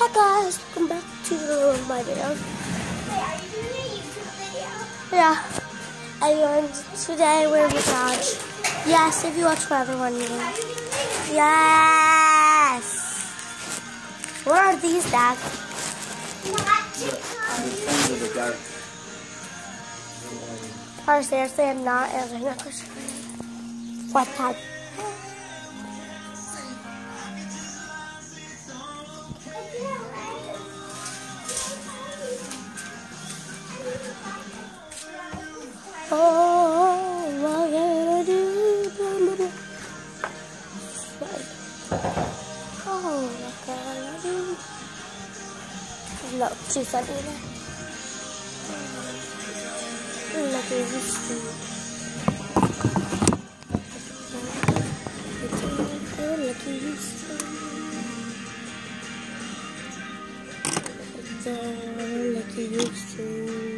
Hi guys, welcome back to my video. Wait, are you doing a YouTube video? Yeah. And today we're with Raj. Yes, if you watch my other one, you know. Are you doing it? Yes. What are these, Dad? Not to come. Or seriously, I'm not answering that question. What type? Oh, what can I do? Oh, what can I do? No, too funny. Look at this thing. Look at this thing. Look at this thing.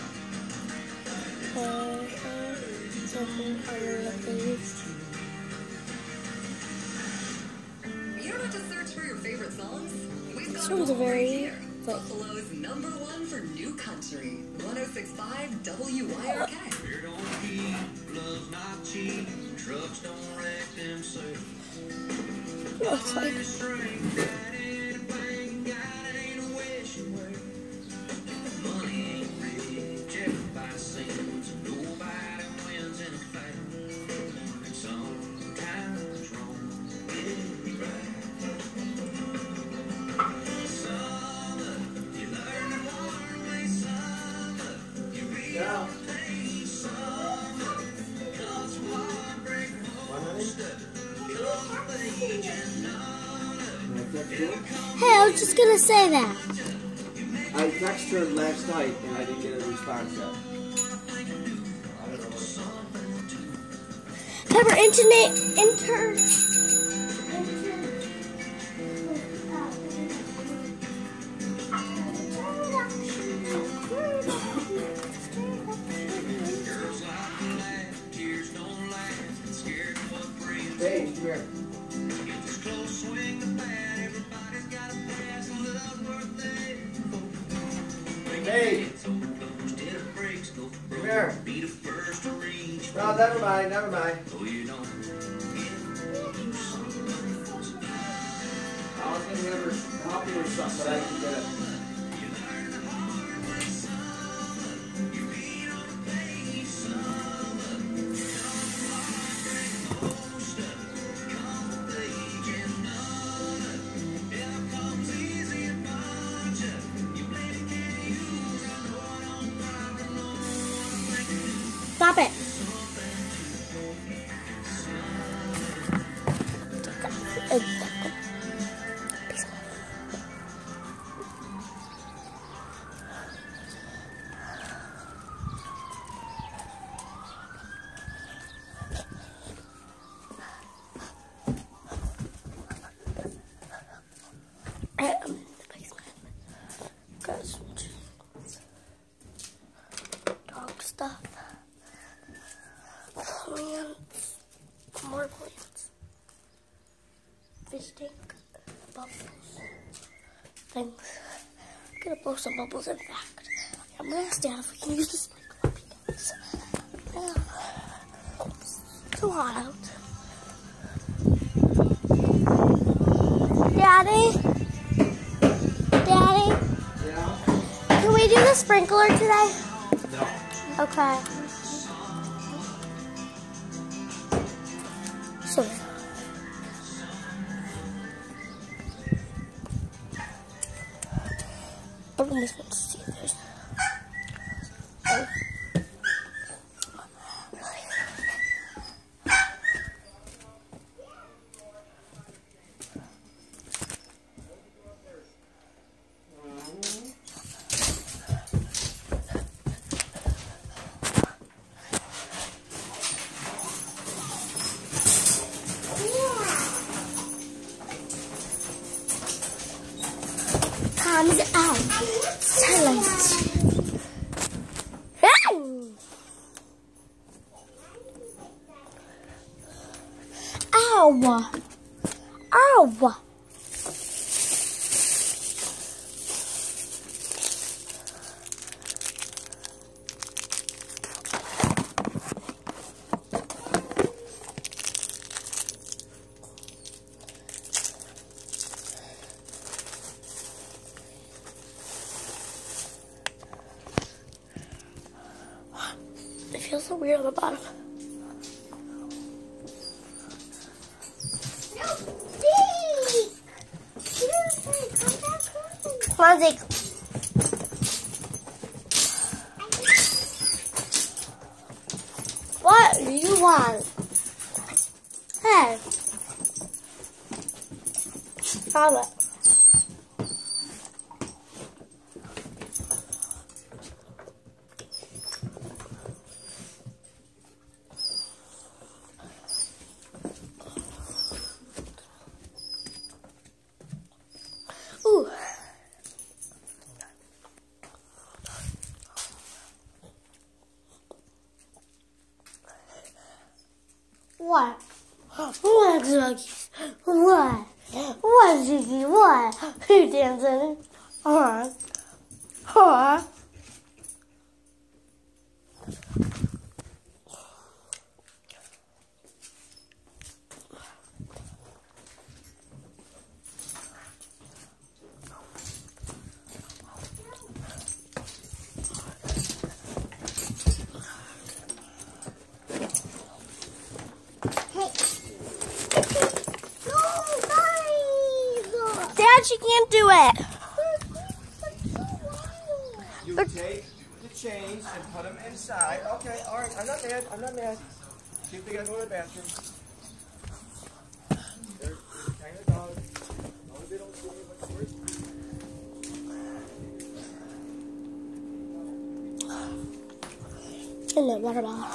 You don't have to search for your favorite songs. We've got Songs are them all right very here. Buffalo's #1 for new country. 106.5 WYRK. Beer don't keep, love's not cheap, trucks don't wreck themselves. Looks like Strength that in a bank, God ain't a wishing well. Money ain't rich, everybody sings, and nobody wins in a fight. And sometimes wrong is right. Some of you learn the hard way, some of you read the pain, some of it comes from heartbreak, most of it comes from age, and none of it ever comes. hey, I was just gonna say that. I texted her last night and I didn't get a response yet. Pepper, Girls like to laugh, tears don't laugh, scared of what brings. Hey, come here. Get this close, swing the bat, everybody's got a pass, and love's worth it. Hey. So close, till it breaks, go for broke, here. be the first to reach. No, never mind, never mind. Oh, you don't get something. I was gonna give her coffee or something, but I didn't get it. Stop it. Dog stuff. Plants. More plants. Fish tank. Bubbles. Things. I'm gonna blow some bubbles, in fact. I'm gonna ask Dad if we can use the sprinkler because it's too hot out. Daddy? Daddy? Yeah? Can we do the sprinkler today? No. Okay. So. Open this one to see if there's. Oh. Comes out. Silence. Ow! Ow! so weird on the bottom. No, Zeke! Seriously, come back home. Come on, Zeke. What do you want? Hey. Stop it. Ooh. What? What, Ziggy? What? What, Ziggy? What? You dancing? Huh? Huh? Dad, she can't do it. You take the chains and put them inside. Okay, all right. I'm not mad. I'm not mad. See if they gotta go to the bathroom. They're kind of dog. As long as they don't see what's worse. In the water bottle.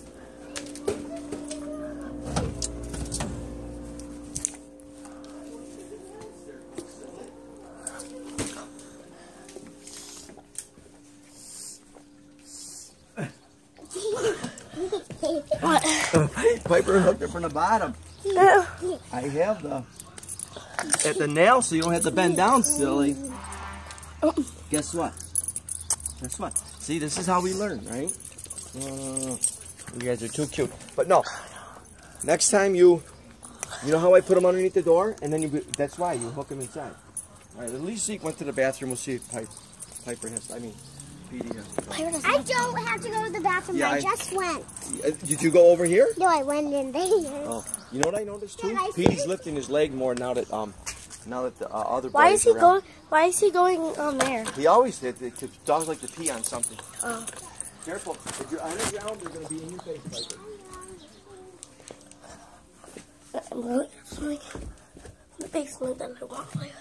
What? Piper hooked it from the bottom. I have at the nail so you don't have to bend down, silly. Guess what? Guess what? See, this is how we learn, right? You guys are too cute. But no, next time you know how I put them underneath the door? And then that's why you hook them inside. All right, at least Zeke went to the bathroom. We'll see if Piper has, Petey has. I don't have to go to the bathroom. Yeah, I just went. Did you go over here? No, I went in there. Oh, you know what I noticed too? Yeah, I see. Petey's lifting his leg more now that the other Why boys is he around. going? Why is he going on there? He always did. Dogs like to pee on something. Oh. Careful. If you're on the ground, they're going to be in your face, Piper. I'm going to swing the basement that I want to play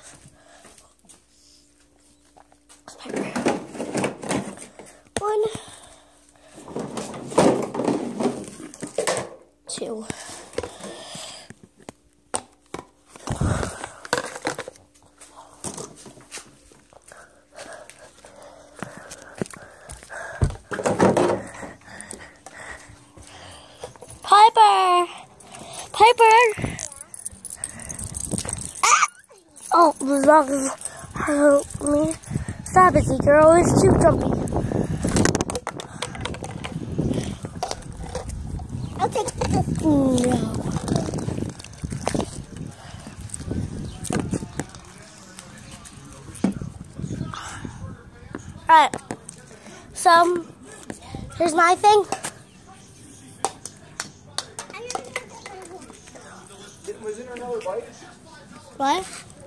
with. Piper. 1, 2. Piper! Piper! Ah! Oh, the dog is hurt me. Stop it, Zeke. You're always too jumpy. Okay. No. Alright. So, here's my thing. Was there another bite? What?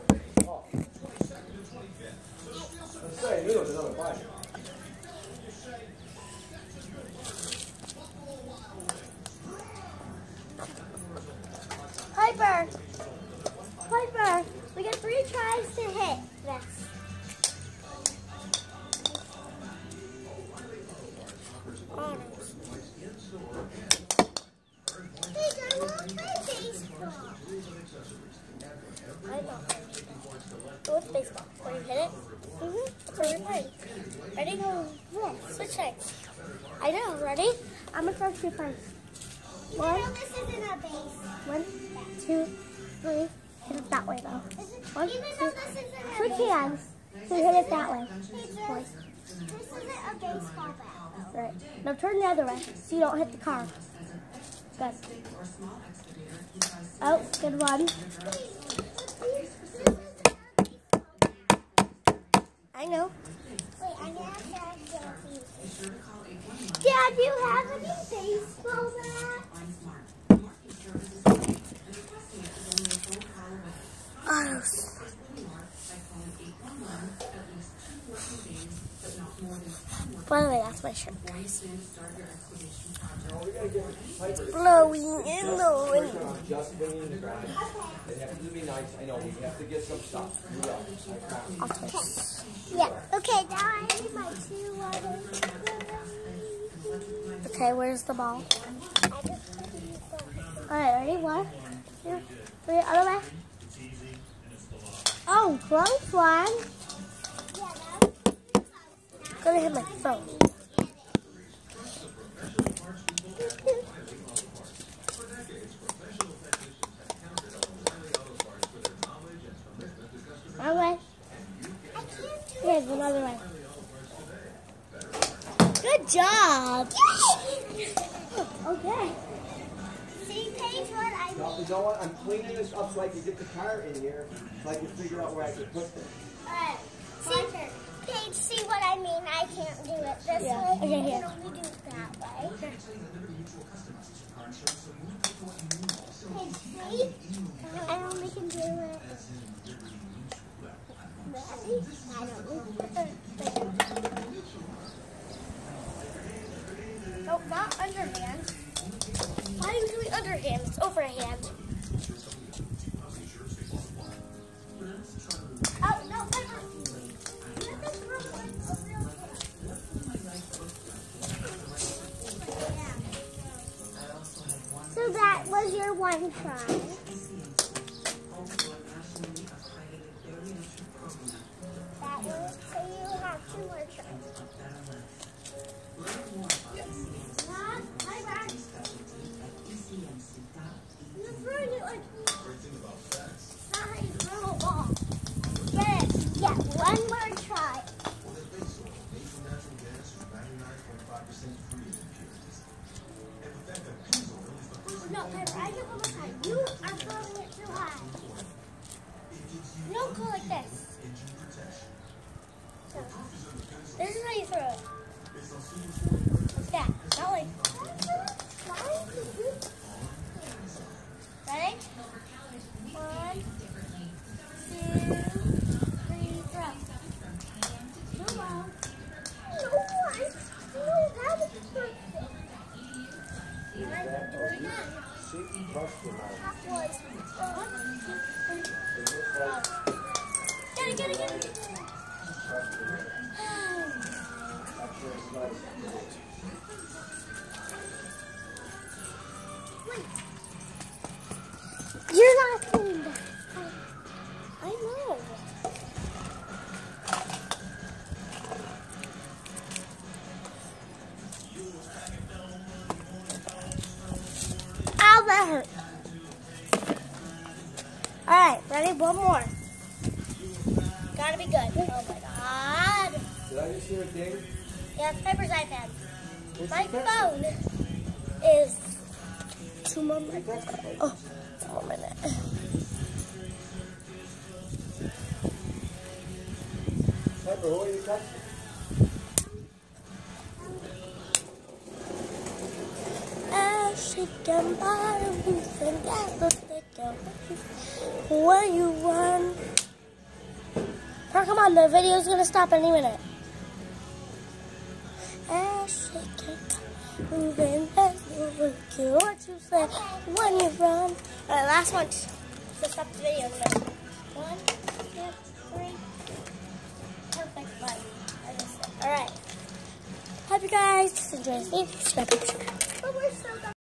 I'm sorry, I knew there was another bite. Piper. Piper. We get 3 tries to hit this. Hey, I want my baseball. I know. Go with baseball. Where you hit it? That's where you're playing. Ready? Go. Switch sides. I know. Ready? I'm going to throw 2 first. You know this isn't a base. 1, 2, 3. Hit it that way, though. 1, 2. Even though this isn't a Switch base. hands. So hit it that way. This isn't a baseball bat. Right. Now turn the other way so you don't hit the car. Good. Oh, good one. I know. Wait, I'm gonna have to Yeah, Dad, do you have any baseball bats? Oh, by the way, that's my shirt, guys. Blowing in the wind. Just bringing in the ground. It has to be nice. I know we have to get some stuff. Yeah. Okay, now I need my 2 waters. Okay, where's the ball? Alright, ready? 1, 2, 3, other way. Oh, close one. Gonna hit my phone. Other way. Okay, go the other way. Good job. Okay. See, Paige, what I No, you know what? I'm cleaning this up so I can get the car in here, so I can figure out where I can put them. Alright. See, Paige, see what I mean? I can't do it this way. Okay, I here. can only do it that way. Paige, see? I only can do it. Ready? I don't know. No, not underhand. Why are you doing underhand? It's overhand. Oh, no, Piper. So that was your one try. That was, so you have 2 more tries. Not, Piper. You're throwing it like not how you throw a ball. Get it. Yeah, 1 more try. No, Piper, I get 1 more time. You are throwing it too high. You don't go like this. So, This is how you throw it. Like that. Not like. Ready? 1, 2, 3, throw. no, that was perfect. See? Trust me, Mom. That was Get it, get it, get it. You're not doing that. I know. Ow, that hurt. Alright, ready? 1 more. Gotta be good. Oh my god. Did I just hear a ding? Yeah, it's Piper's iPad. My phone is 2 more minutes. Oh, 2 more minutes. Pepper, who are you touching? She can buy a roof and never take a when you run. Oh, come on, the video's gonna stop any minute. She can move and never care what you say when you run. Alright, last one. So stop the video in a minute. 1, 2, 3. Perfect button. Alright. Hope you guys enjoy this video. Subscribe.